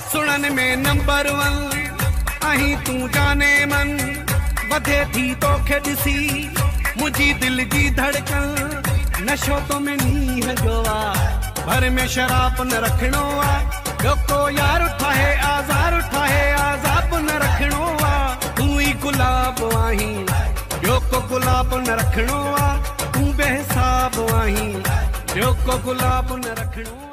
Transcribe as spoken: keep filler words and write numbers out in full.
सुनन में number one अहीं तू जाने मन वधे थी तोखे ॾिसी मुझी दिल की धड़कन नशो तो में नीह जो आ भर में शराब न रखणो आ ॿियो को यार ठाहे आज़ार ठाहे आज़ाब न रखणो आ तू ही गुलाब आहीं ॿियो को गुलाब न रखणो आ तू बेहिसाब आहीं ॿियो को गुलाब न रखणो